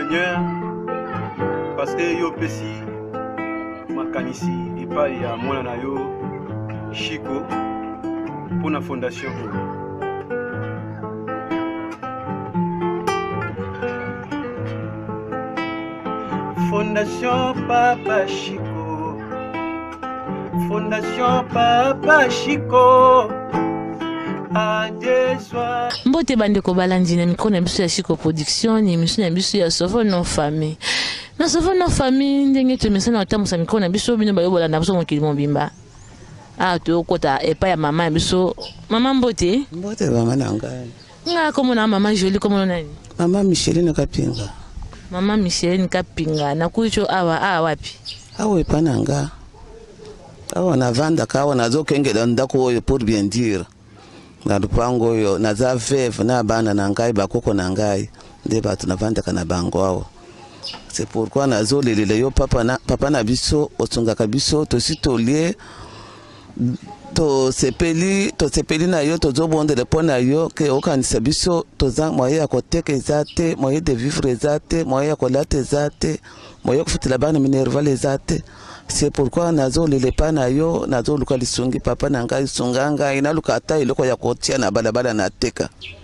Seigneur, parce que yo pesi makanisi et pas ya mwana na yo Chico pour la fondation. Fondation Papa Chico, Fondation Papa Chico. Mbote bande ko balandi na micro na biso ya Chico Production ni émission na biso ya Sauve nos familles. Na Sauve nos familles ndenge to message na tamu sa micro na biso bino bayo bola na biso mokili mobimba. Ah to kota epa ya mama ya biso. Mama Mbote? Mbote mama nanga. Nga komo na mama Jolie komo nani? Mama Micheline Kapinga. Mama Micheline Kapinga na kuicho awa wapi? Awe pananga. Awa na vanda kawa na zo kengela ndako yo pour bien dire. Na lupango yo na za veve na bana na ngai bakoko na ngai nde batu na vanda kana bango awo. C'est pourquoi na zo lelele yo papa na biso otungaka biso to sitolie to sepeli na yo to zo bondele pona yo ke okanisa biso to za moye ya koteka ezate moye de vivre ezate moye ya kolata ezate moye kufutila bana minerval ezate. C'est pourquoi nazo lele pana yo nazo luka lisungi papa na ngai sunganga ina luka ata iloko ya kotia na balabala na teka.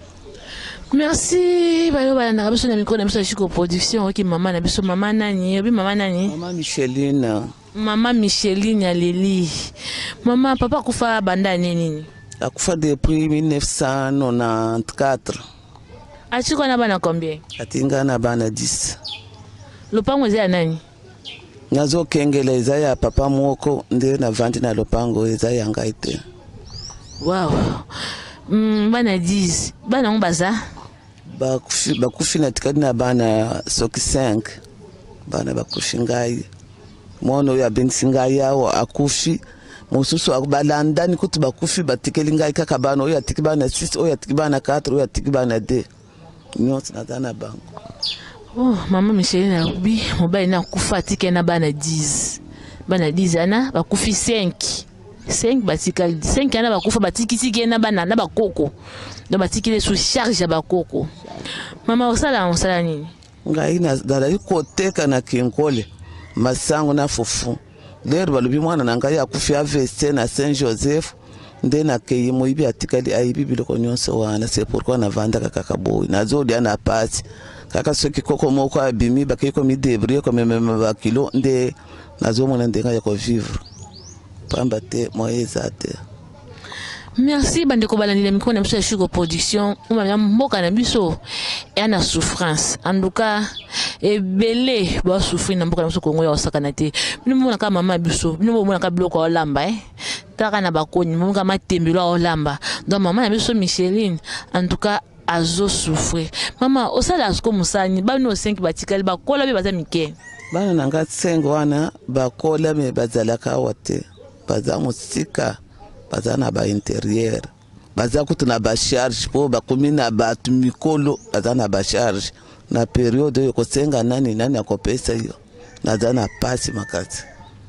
Merci bayo bala na biso na micro na biso Chico Production ki mama na biso mama nani obi mama nani? Mama Micheline. Mama Micheline ya Leli. Mama papa kufa banda nini? Akufa depuis 1994. Achiko na bana combien? Atinga na bana 10. Lupango za nani? Nazo kengela ezaya papa mwoko nde na vandi na lopango ezaya ngaite. Wow. Bana 10. Bana mbaza? Bakufi na tikadi na bana soki 5. Bana bakufi ngai. Mono ya bensi ngai yawo akufi. Mususu akubalanda ni kutu bakufi batikeli ngai kaka bana oya tikibana 6 oya tikibana 4 oya tikibana 2. Nyonso na dana bango. Oh, mama Micheline na kubi mobile na kufa tike na bana 10. Bana 10 ana bakufi 5. 5 batikali 5 ana bakufa batiki tike na bana na bakoko. Do batiki le sous charge ya bakoko. Mama osala nini? Ngai na dala ikoteka na kinkole. Masango na fufu. Lero balubi mwana na ngai akufi AVC na Saint Joseph. Nde na keyi moibi atikali aibi biloko nyonso wana. C'est pourquoi na vanda kaka boy. Nazo dia na pasi. Kaka soki koko moko abimi bakiko mi débrouiller comme même ba kilo nde nazo mona ndenga ya ko vivre. Pamba te moyeza te. Merci bande ko balani le micro na biso Chico Production. Umama mboka na biso yana souffrance. En tout cas ebele ba souffrir na mboka na biso Kongo ya osakana te. Bino mona ka mama biso, bino mona ka biloko olamba Taka na bakoni mona matembelo olamba. Donc maman na biso Micheline en tout cas azo souffrir. Mama osala asko musani bano 5 batikali bakola be baza mike. Bana nanga 5 wana bakola me bazalaka wote. Baza musika baza na ba intérieur. Baza kutuna ba charge po bakumi na batu mikolo baza na ba charge. Na periode yo kosenga nani akopesa yo. Naza na pasi makati.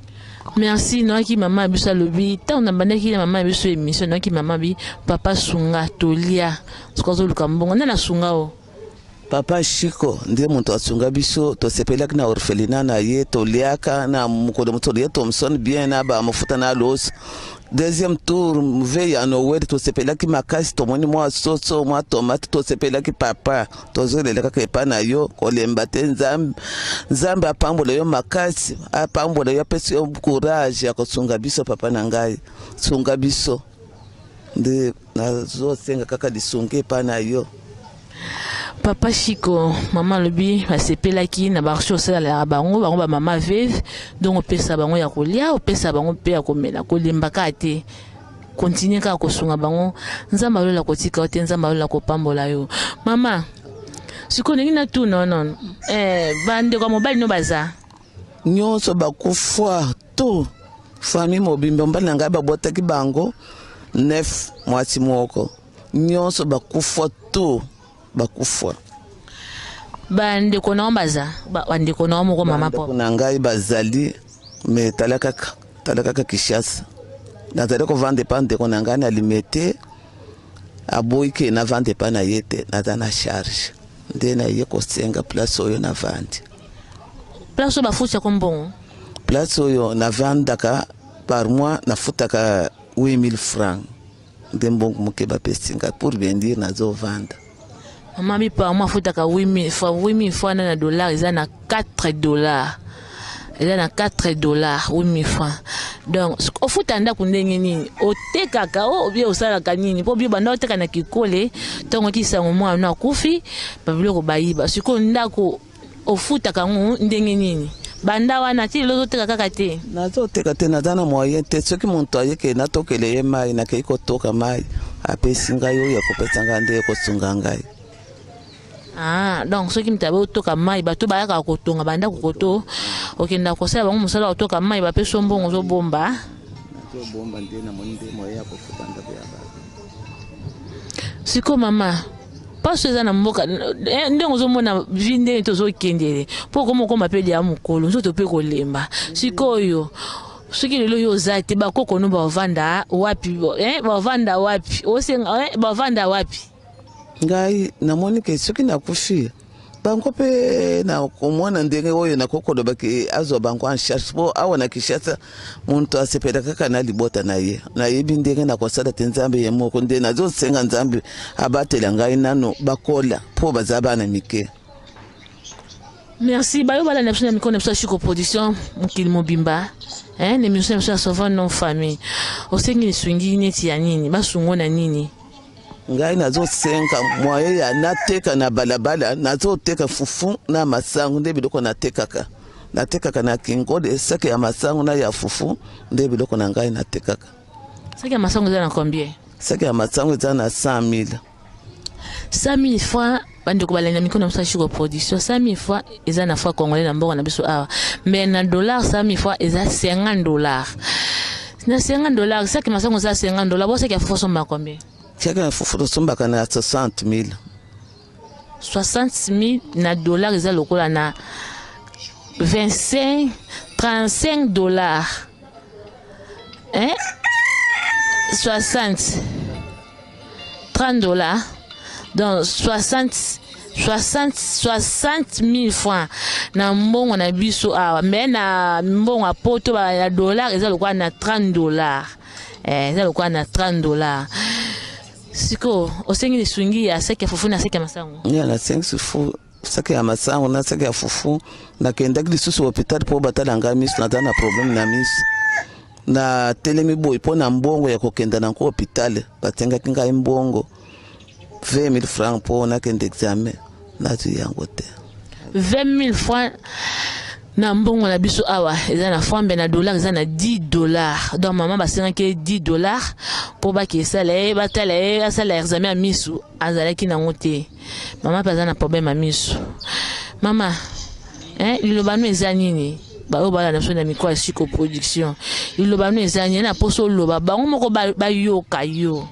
Merci noaki mama biso lobi ta on bandaki na mama biso émission noaki mama bi papa sunga tolia skozo lukambongo na sunga o papa Chico ndiye muntu asunga biso to sepelaki na orphelina na ye toliaka na mukolo mutoli ye Thomson bien na ba mafuta na los deuxième tour veille en Noël to sepelaki makasi to moni mwa soso mwa tomate to sepelaki papa to zolela ka epa na yo kolemba te nzambe apambola yo makasi apambola yo pesi yo courage ya kosunga biso papa na ngai sunga biso nde na zo senga kaka disunge epa na yo. Papa Chico, maman lobi basepelaki na ba chaussée la bango ba mama veuve donc opesa bango ya kolia opesa bango pe ya komela kolemba ka te continuer ka kosunga bango nzamba lola kotika ote nzamba lola kopambola yo mama siko ndenge na tu non bande kwa mobile no baza nyonso bakufa to famille mobimbe mbala nga babotaki bango 9 mwasi moko nyonso bakufa to bakufa bande kona baza bande kona moko mama po kuna ngai bazali me talaka Kishasa nazali ko vendre pande kona ngai na limité aboyike na vendre pa na yete na charge nde na ye kosenga place oyo na vandi. Place oyo bafuta ko mbongo. Place oyo na vandaka par mois na futaka 8000 francs. Nde mbongo muke bapesinga pour bien dire nazo vanda. Maman bi par mois futaka 8000 francs na dollars, ils na 4 dollars. Il a 4 dollars, 8000 francs. Donc, au foot, on a dit au thé cacao, bien au salaire canini, pour bien banda au thé canaki collé, tant qu'il s'en moi on a koufi, pas plus au baïba. Ce qu'on a au foot à Cameroun, n'dengeni. Banda wana ti lozo te kakate. Nazo te kate na dana moyen te ce qui montoye ke na tokele mai na ke ko toka mai apesinga yo ya kopesanga nde ko sungangai. Ah, donc ceux qui me tabaient autour comme moi, ils battent pas à côté, on a bandé à côté. Ok, d'accord, ça va, on me sert autour comme moi, ils battent son bon aux bomba. C'est comme maman. Pas ce que n'amboka. Ndongo zo mona vinde tozo kendele. Pour comment on m'appelle ya mukolo, zo to pe ko lemba. Sikoyo. Soki lelo yo zate ba koko no ba vanda wapi ba vanda wapi. Osenga ba vanda wapi. Ngai namoni ke soki nakufi banko pe na komona ndenge oyo na kokodo baki azo banko en charge po awana kishasa muntu asepeda kaka na libota na ye bindenge na kosala tenzambe ye moko nde na zo senga nzambe abatela ngai nano bakola po bazaba na mike. Merci bayo bala na psona mikona psa Chico Production mukili mobimba ne mission psa sauver nos familles osengi swingi neti ya nini basungo na nini. Ngai nazo senga moye ya nateka na balabala nazo teka fufu na masangu nde biloko natekaka na kingo de sake ya masangu na ya fufu nde biloko na ngai natekaka. Sake ya masangu za na combien? Sake ya masangu za na 100,000. 100,000 francs bande ko balana mikona msa Chico Production 100,000 francs eza na francs congolais na mbongo na biso awa mais na dollar 100,000 francs eza 50 dollars. Na 50 dollars sake masangu za 50 dollars bo sake ya fufu somba combien? Chaka fufu sombaka na 60,000. 60,000 na dollars eza lokola na 35 dollars. 60 30 dollars. Donc 60,000 francs na mbongo na biso awa mais na mbongo a poto ba dollars eza lokola na 30 dollars. Eza lokola na 30 dollars. Siko osengi swingi ya seke ya fufu na seke ya masangu. Ya na sengi fufu seke ya masangu na seke ya fufu na kenda lisusu hospital po batala ngamisu na tana problem na misu. Na telemi boy po na mbongo ya kokenda na ko hospital batenga kinga mbongo 20,000 francs po na kende examen na tu yango te. 20,000 francs na mbongo na biso awa eza na franc na dollars eza na 10 dollars. Donc maman basenga ke 10 dollars pour ba ke sala batala asala examen a misu azalaki na ngote. Maman pas na problème a misu. Maman lilobano eza nini? Ba o bala na so na mikwa Chico Production. Lilobano eza nini na poso loba bango moko ba yoka yo.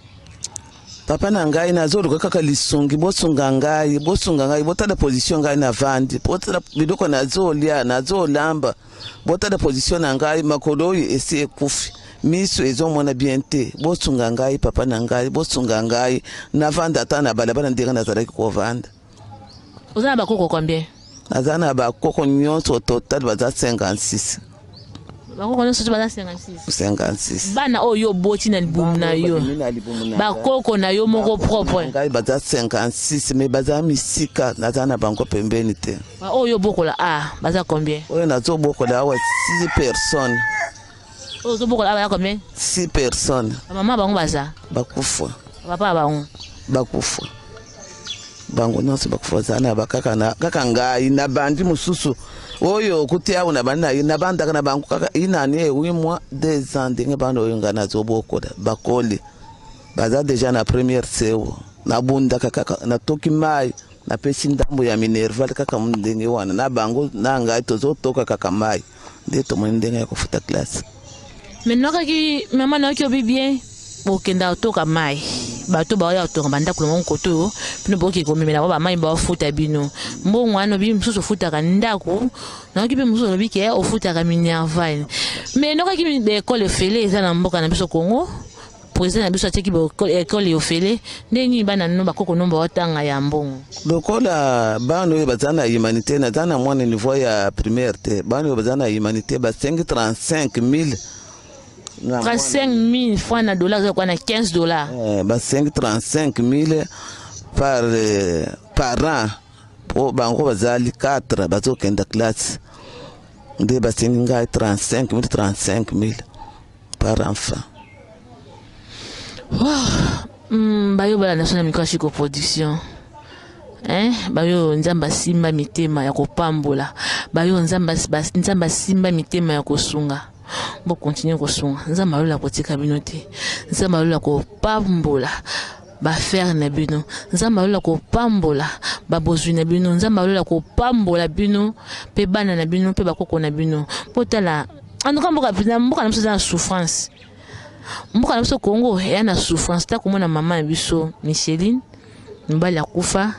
Papa na ngai na zoro kaka lisongi bosunga ngai botala position ngai na vandi botala bidoko na zolia na zolamba botala position na ngai makolo esi ekufi miso ezomona bien te bosunga ngai papa na ngai bosunga ngai na vanda tana balabala ndira na zalaki ko vanda. Ozana bakoko combien? Azana bakoko nyonso total baza 56. Bakoko nyonso baza 56. Bana oyo boti na libumu na yo. Bakoko na yo moko propre. Ngai baza 56 mais baza misika nazana bango pembeni te. Oyo bokola baza combien? Oyo nazo bokola awa 6 personnes. Oyo bokola awa combien? 6 personnes. Maman bango baza bakufa. Papa bango bakufa. Bango nyonso bakufa zana bakaka na kaka ngai na bandi mususu. Oyo kutia una bana ina banda kana bangu kaka ina ni 8 mois 2 ans ndenge bana oyo ngana zobokoda bakoli baza deja na première seo na bunda kaka na toki mai na pesi ndambo ya minerval kaka ndenge wana na bango na ngai tozo toka kaka mai nde to ndenge ya kufuta classe. Maintenant kaki maman na ki obi bien bokenda toka mai bato ba ya to banda ku mon koto pino boki ko mimela ba mai ba futa bino mbongo ano bi msusu futa ka ndako na ki bi msusu bi ke o futa ka minerval mais no ka ki be école fele eza na mboka na biso Congo président na biso ateki école yofele ndeni bana no bakoko nomba watanga ya mbongo lokola bana oyo baza na humanité naza na mwana niveau ya primaire te bana oyo baza na humanité ba 35 000 francs na dollars kwa na 15 dollars ba 35 000 par an po bango bazali 4 bazokenda classe nde basengi ngai 35 000 par enfant. Bayo bala national micro Chico production bayo nzamba simba mitema ya kopambola bayo nzamba simba mitema ya kosunga bo continue kosunga nzamba lola kotika bino te nzamba lola kopambola ba faire na bino nzamba lola kopambola ba bozwi na bino nzamba lola kopambola bino pe bana na bino pe bakoko na bino potala anuka mboka na mso za souffrance mboka na biso Congo ya na souffrance ta komona mama na biso Micheline mbali ya kufa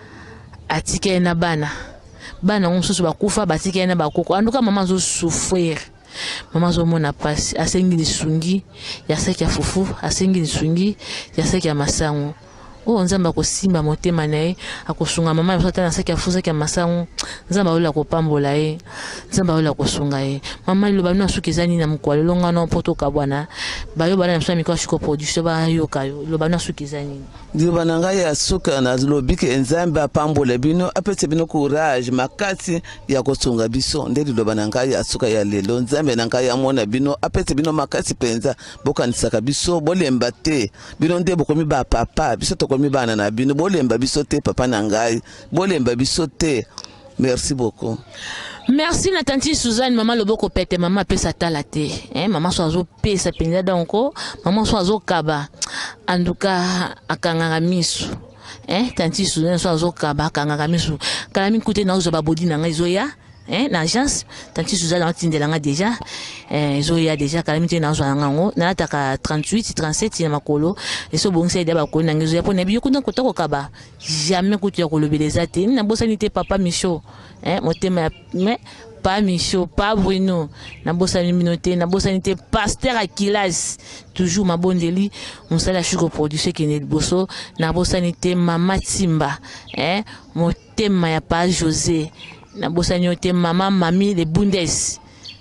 atike na bana ngosusu bakufa batike na bakoko anduka mama zo souffrir mama zo mona pasi asengi lisungi ya saki ya fufu asengi lisungi ya saki ya masango nzamba kosimba motema na ye akosunga mama ya sata na saki ya fufu saki ya masango nzamba ola kopambola ye nzamba ola kosunga ye mama liloba bino asukizani na mkwalo longa no poto kabwana bayo bana msa mikwa Chico production ba yokayo liloba bino asukizani liloba na ngai asuka na lobike nzamba apambola bino apetse bino courage makasi ya kosunga biso nde liloba na ngai asuka ya lelo nzambe na ngai amona bino apetse bino makasi penza bokanisaka biso bolemba te bino nde bokomi ba papa biso komi bana na bino bolemba biso te papa na ngai bolemba biso te. Merci beaucoup. Merci na tanti Suzanne mama loboko pete mama pesa tala te mama so azo pesa penza donko mama so azo kaba anduka akanganga misu tanti Suzanne so azo kaba akanganga misu kala mi kute na zo babodi na ngai zoya na agence tanti Suzanne atindela nga déjà zoya déjà kala mi te na zo ngango na taka 38 37 na makolo eso bongse dia ba ko na ngizo ya pona biyo kuna kotoko kaba jamais kutu ya kolobeleza te na bosani te papa Micho motema mais pas Micho pas Bruno na bosani minote na bosani te pasteur Akilas toujours ma bondeli on sala Chico production qui ne bosso na bosani te mama Timba motema ya pa José na bosani te mama mami de Bundes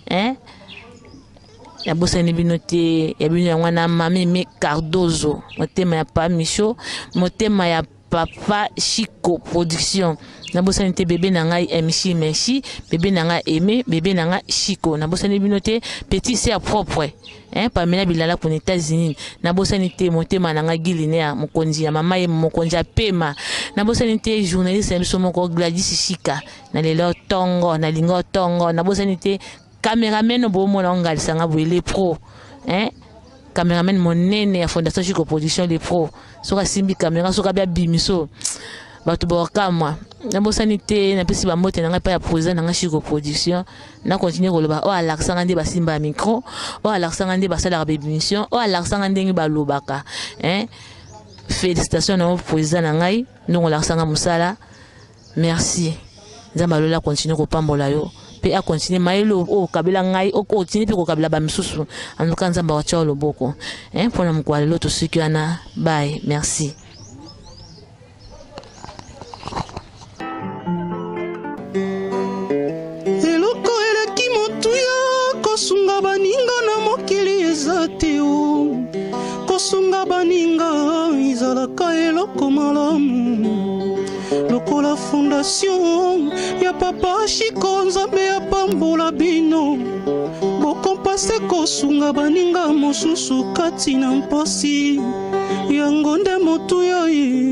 ya bosani binote ya bino ya mwana mami me Cardozo motema ya pa Micho motema ya papa Chico production na bosani te bébé na ngai MC Merci bébé na ngai Aimé bébé na ngai Chico na bosani binote petit sœur propre Pamela Bilala pour les États-Unis na bosani te motema na ngai Guilinea mokonzi ya mama ye mokonzi ya pema na bosani te journaliste biso moko Gladys Chika na lelo tongo na lingo tongo na bosani te cameraman bo mona ngalisanga boile pro cameraman monene ya fondation Chico production les pro soka simbi caméra soka bia bimiso batu bokamwa na bosani te na pesi ba mote na pa ya président na Chico production na continuer koloba alaksanga nde basimba micro alaksanga nde basala ba émission alaksanga ndenge balobaka félicitations na président na ngai ndongo alaksanga musala merci nzamba lola continuer ko pambola yo pe a continuer mailo kabila ngai continue pe ko kabila ba misusu anuka nzamba wacha loboko pona mkwalelo to sikiana bye merci. Eloko eleki motuya kosunga baninga na mokili ezate kosunga baninga izalaka eloko malamu lokola fondation ya papa Chico nzambe ya pambola bino bokompase kosunga baninga mosusu kati na mpasi yango nde motuya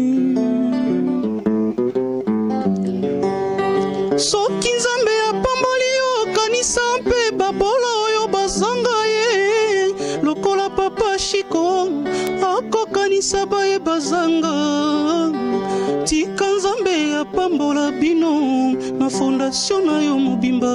soki nzambe ya pamboli yo kanisa mpe babola oyo bazanga ye lokola papa Chico akokanisa baye bazanga tika nzambe ya pambola bino na fondation na yo mobimba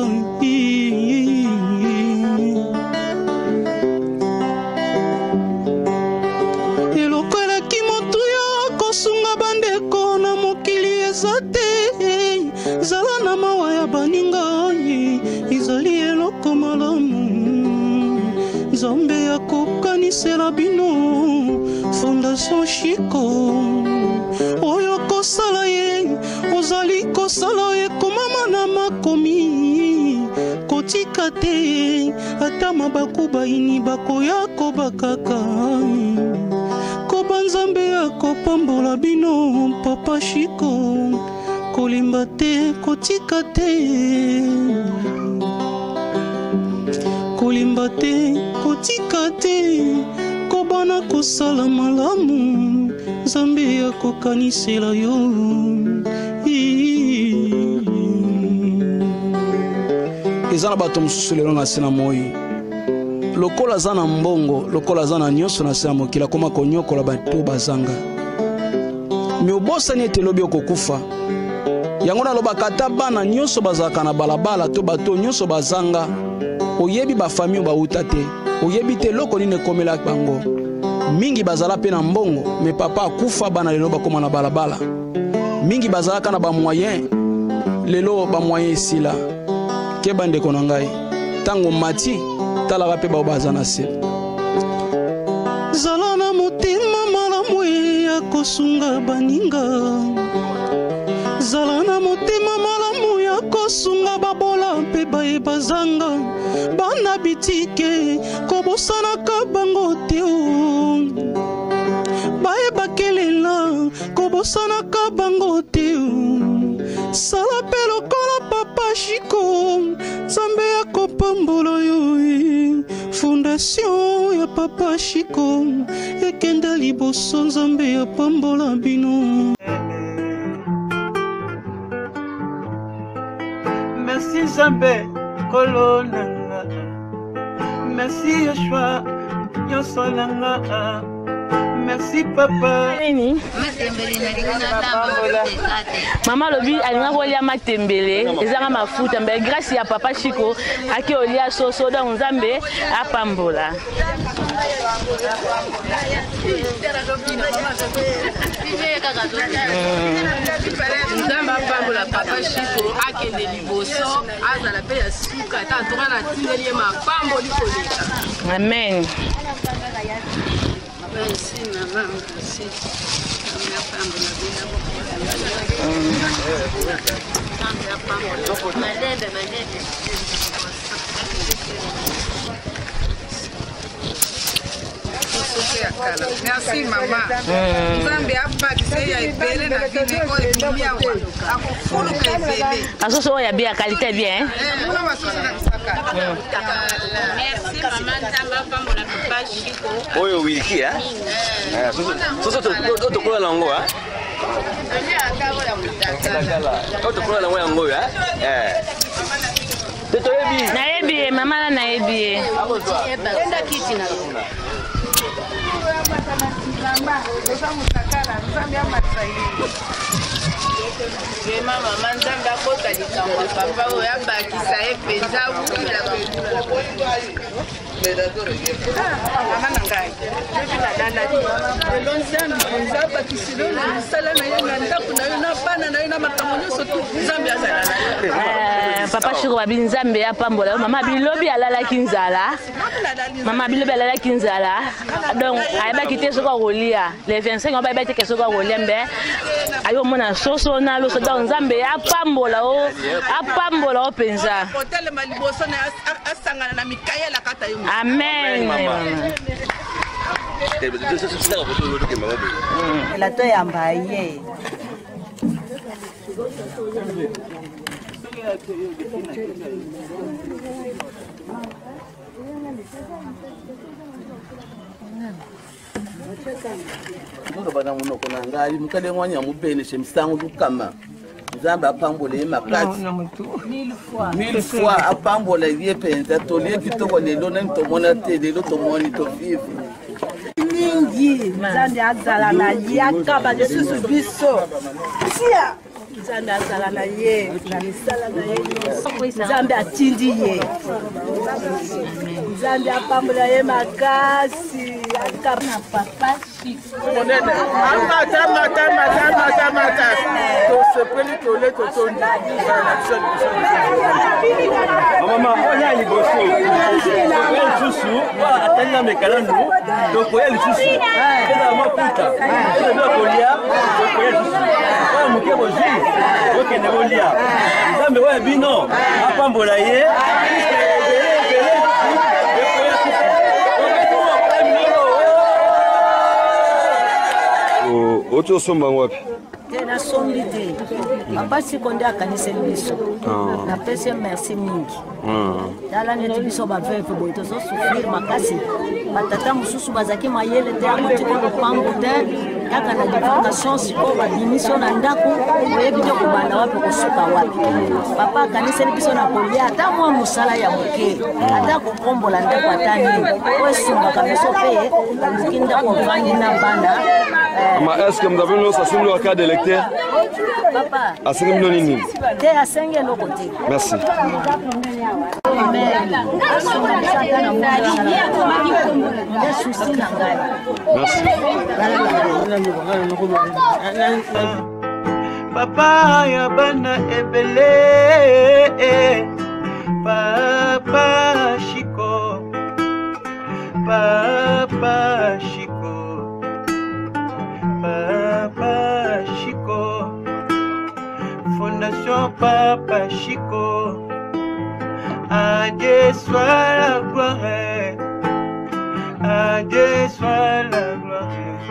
eloko eleki motuya kosunga bandeko na mokili eza te zala na mawa ya baninga ezali eloko malamu nzambe Nzambe akokanisela bino Fondation Chico oyo kosala ye ozali kosala ye komama na makomi kotika te ata mabaku baini bakoya kobakaka koba Nzambe akopambola bino Papa Chico kolimba te kotika te kolimba te kotika te kobana kosala malamu Nzambe akokanisela yo eza na bato mosusu lelo na se na moi lokola aza na mbongo lokola aza na nyonso na se ya mokili akoma konyokola bato bazanga me obosani ete elobi okokufa yango nalobaka ata bana nyonso bazalaka na balabala to bato nyonso bazanga oyebi bafamille bauta te oyebi te eloko nini ekomela bango mingi bazala pe na mbongo me papa akufa bana lelo bakoma na balabala mingi bazalaka na bamoyen lelo bamoyen esila ke bandeko na ngai ntango mati talaka mpe bao baza na se zala na motema malamu ya kosunga baninga zala na motema malamu ya kosunga babola mpe bayeba zanga bana bitike kobosanaka bango te bayeba kelela kobosanaka bango te sala mpe lokola Papa Chico Nzambe akopambola yo Fondation ya Papa Chico ekenda liboso Nzambe apambola bino. Merci Nzambe kolonanga merci Yoshua yosolanga merci papa. Mama lobi alinga kolia matembele ezanga mafuta mbe grâce ya Papa Chico aki olia soso da Nzambe apambola. Nzambe apambola Papa Chico akende liboso azala pe ya suka tantoka na tindeli mapambo likoleka. Amen. Merci maman, merci. Merci maman. Nzambe apakise ya ebele na vile ko ebimia wa. Akofulu ka ebele. Asoso ya bien qualité bien. Muna masoso na saka. Merci maman Nzambe apambola Papa Chico. Oyo wiki soso to kola lango to kola lango yango nayebi mama la nayebi enda kiti na Mama Nzambe akota likambo papa oyo abakisa ye penza bukumela mama na ngai Nzambe abakisilo na misala na ye na ndako na yo na bana na yo na makambo nyonso tu Nzambe azala na yo. Papa Chico babi Nzambe apambola yo mama bilobi alalaki nzala mama bilobi alalaki nzala donc ayebaki te soki akolia le 25 ans bayebaki te soki akolia mbe ayo mona soso na loso donc Nzambe apambola o penza. Amen. La to yamba ye. Ndono bana muno kona ngali mukale mwanya mubene shemsangu dukama Nzambe apambole makati mille fois apambole ye penza tolie kitoko lelo na ntomona te lelo tomoni to vivre mingi Nzambe azala na yakaba Yesu biso tia Nzambe azala na ye na misala na ye Nzambe atindi ye Nzambe apambola ye makasi akaba Papa Chico mata tosepeli tole totondi Maman, on y a les gosses. On susu, atenda mekalandu, donc on y a les susu. C'est la moi puta. C'est la colia, donc on y a les susu. On muke boji, ok ne bolia. Zambe wa bino, apambola ye. Ocho somba wapi? Tena sombi te. Papa sikonde akaniseli biso. Na pese merci mingi. Dala neti biso ba veve boy to so souffrir makasi. Batata mususu bazaki mayele te amoti ko pango te. Kaka na divulgation siko ba dimission na ndako oyebi te kubanda wapi kosuka wapi. Papa akaniseli biso na kolia ata mwa musala ya moke. Ata ko kombola ndako atani. O sunga ka biso pe lukinda ko vangi na banda. Mais est-ce que vous avez une association au cas d'électeur? Papa. À 5 millions et demi. Merci. Papa ya bana ebele. Papa Chico. Papa Chico. Papa Chico, Fondation Papa Chico, à Dieu soit la gloire, à Dieu soit la gloire.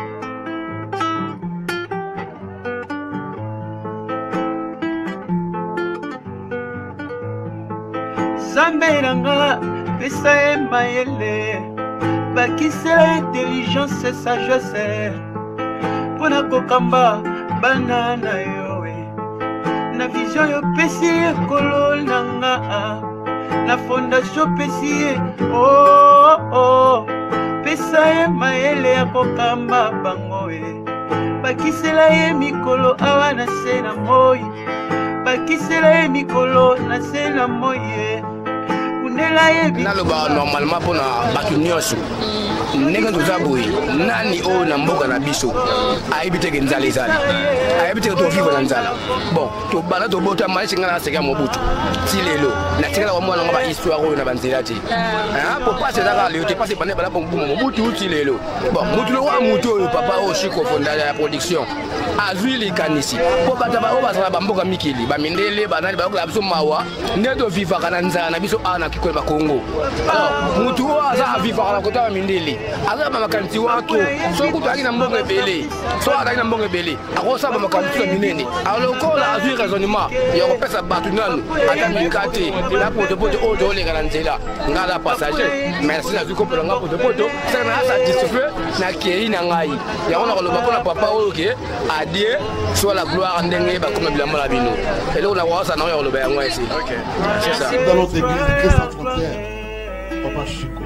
Zambelanga, pesa mayele, bakisela intelligence et sagesse. Pona kokamba banana yowe na vision yo pesi ekolo nanga na fondation pesi oh pesa ye maele ya kokamba bango bakisela ye mikolo awa na se na moi bakisela ye mikolo na se na moi kunela ye naloba normalement pona batunyoso nega tuzaboy nani o na mboka na biso aibite ke nzala ezali aibite to vivre na nzala bon to bana to bota mali singa na seka mobutu ti lelo na tika wa mwana ngaba histoire o na banzela ti pour passer dans le te passer bana bana pour mobutu ti lelo bon mutu lo wa mutu o papa o Chico fonda la production azui li kanisi po bata ba o basala ba mboka mikili ba mindele banali ba ko biso mawa ndeto vivre kana nzala na biso ana kiko ba Congo alors mutu o aza vivre kana kota mindele azaba makanti wako soku twali na mbongo ebele so atali na mbongo ebele akosaba makanti na minene alokola azui raisonnement ya kopesa batu nanu atamikate na potopoto o dolenga na nzela ngala passager merci na zuko pelanga potopoto ça na satisfait na kei na ngai ya ona koloba pona papa o ke adie soit la gloire ndenge ba comme bilamba la bino et là on a voir ça na ya koloba ya ngwa ici OK c'est ça dans notre église très sans frontière Papa Chico.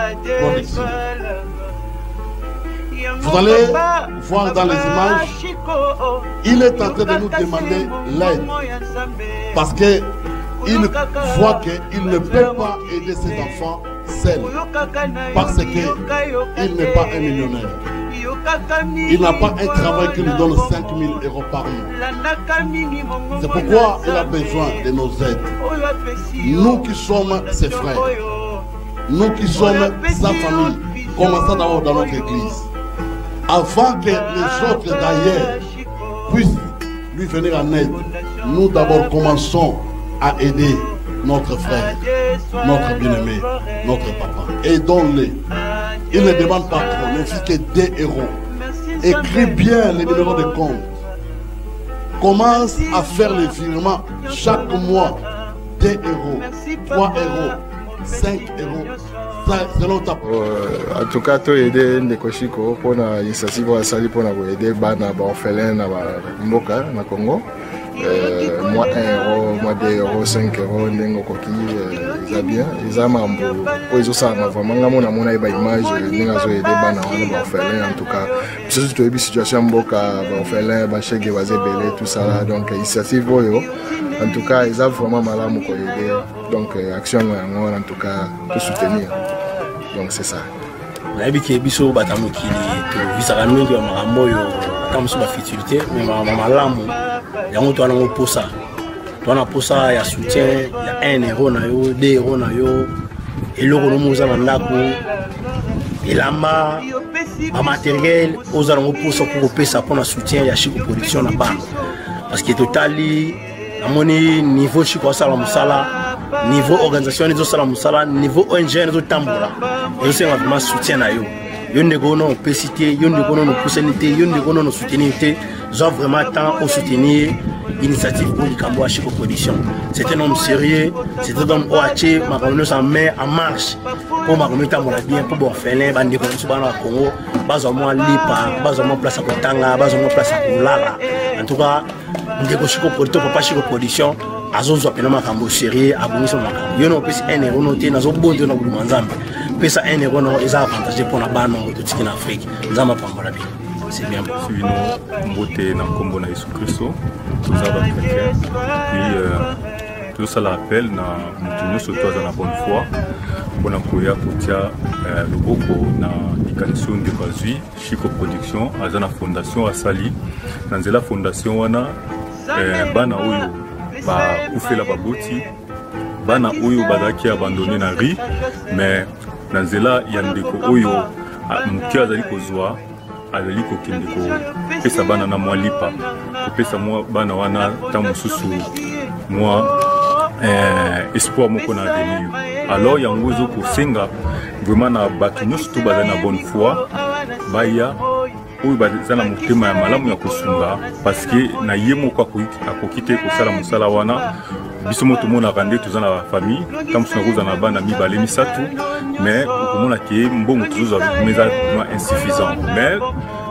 Vous allez voir dans les images, il est en train de nous demander l'aide parce qu'il voit qu'il ne peut pas aider ses enfants seuls parce qu'il n'est pas un millionnaire. Il n'a pas un travail qui lui donne 5 000 € par mois. C'est pourquoi il a besoin de nos aides. Nous qui sommes ses frères, nous qui sommes sa famille, commençons d'abord dans notre église. Avant que les autres d'ailleurs puissent lui venir en aide, nous d'abord commençons à aider notre frère, notre bien-aimé, notre papa. Aidons-les. Il ne demande pas trop, ne fait que 2 €. Écris bien les numéros de compte. Commence à faire les virements chaque mois. 2 €, 3 €, 5 €. Selon ta... En tout cas, tu as aidé Ndeko Chico pour l'initiative à Sali pour aider les orphelins dans le Congo. Moi 1 €, moi 2 €, 5 €, Ndengo Koki, ils bien. Ils ont ils ont vraiment mon image, ils ont aidé les orphelins en tout cas. C'est toute une situation Mboka, orphelins, Bachek, Belé, tout ça là. Donc, l'initiative, en tout cas, ils ont vraiment mal à aider. Donc, action en tout cas, pour soutenir. Donc, c'est ça. nayebi ke biso batamokili to visaka mingi ya makambo oyo ata mosusu bafutilité me malamu yango to ana posa to ana posa ya soutien ya 1 euro na yo 2 euro na yo eloko no moza na ndako elamba ba matériel aux alango posa pour pesa pour na soutien ya Chico Production na bana parce que totali na moni niveau Chico sala musala niveau organisation zo sala musala niveau ONG zo tambola et c'est vraiment soutien na yo yonde gono pesité yonde gono no poussalité yonde gono no soutenir genre vraiment temps au soutenir initiative pour Likambo à Chico Production. C'est un homme sérieux, c'est un homme OHC, ma communauté en main en marche pour ma communauté à bien pour bon faire bande de Congo, basement lipa, basement place à Kotanga, basement place à Kulala. En tout cas, nous Chico Production, papa Chico Production, azozo apena makambo sérieux, abonisa makambo. Yo no pesi 1 euro noté na zo bonde na bulu manzambe. Pesa 1 euro no eza avantage pour na bana de toute l'Afrique. Nzamba pambola bien. C'est bien. Suivino mbote na kombo na Yesu Kristo. Tous les chrétiens. Puis tout ça l'appel na mutunyo surtout à la bonne foi. Pour na koya kotia le boko na ikanison de bazui Chico Production à la fondation Asali. Dans la fondation wana bana oyo ba kufela baboti bana oyo badaki abandonné na ri mais dans la yandeko oyo mukia azali kozwa azali kokende ko pesa bana na mwa lipa ko pesa mwa bana wana ta mosusu mwa espoir moko na avenir alors yango zo ko senga vraiment na bato nyonso to baza na bonne foi baya oyo baza na motema ya malamu ya kosunga parce que na ye moko akoki te kosala mosala wana biso moto monaka nde toza na famille ta mosusu nakoza na bana mibale misatu mais okomona ke mbongo tozozwa meza insuffisant mais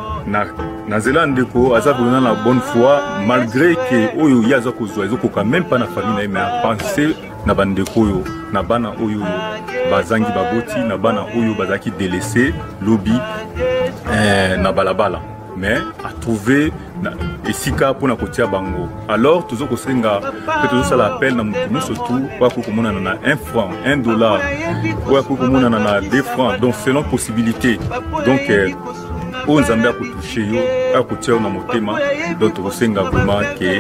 na nzela ndeko aza kolona na bonne foi malgré que oyo ye aza kozwa ezokoka même pas na famille na ye mais apense na bandeko oyo na bana oyo bazangi baboti na bana oyo bazalaki délaissé lobi na balabala mais a trouvé esika pour na kotia bango alors tozo kosenga que tozo sala appel na mutu surtout kwa kokomona na 1 franc 1 dollar kwa kokomona na 2 francs donc selon possibilité donc on zambia ko toucher yo a kotia na motema donc tozo senga vraiment que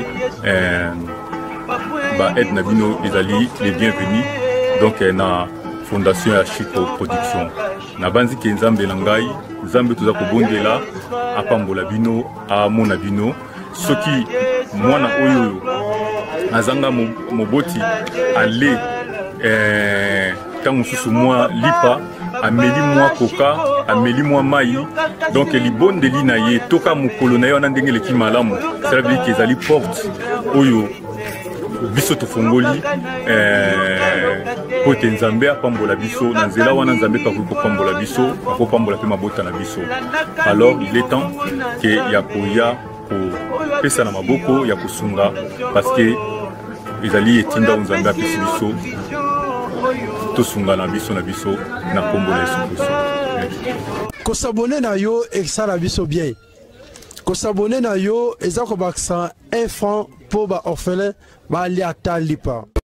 ba aide na bino ezali les bienvenus donc na fondation ya Chico Production na banzi ke nzambe na ngai nzambe toza kobondela apambola bino amona bino soki mwana oyo azanga moboti ale tango susu mwa lipa ameli mwa koka ameli mwa mai donc libondeli na ye toka mokolo na ye wana ndenge eleki malamu cela veut dire que ezali porte oyo biso tofongoli po te nzambe apambola biso na nzela wana nzambe kakoki kopambola biso akopambola mpe mabota na biso alors il est temps ke ya koya kopesa na maboko ya kosunga parce que ezali etinda oyo nzambe apesi biso tosunga na biso na kombo na Yesu Kristo. Kosabone na yo esala biso bien. Kosabone na yo eza kobakisa 1 franc pour ba orphelin ba ali ata lipa.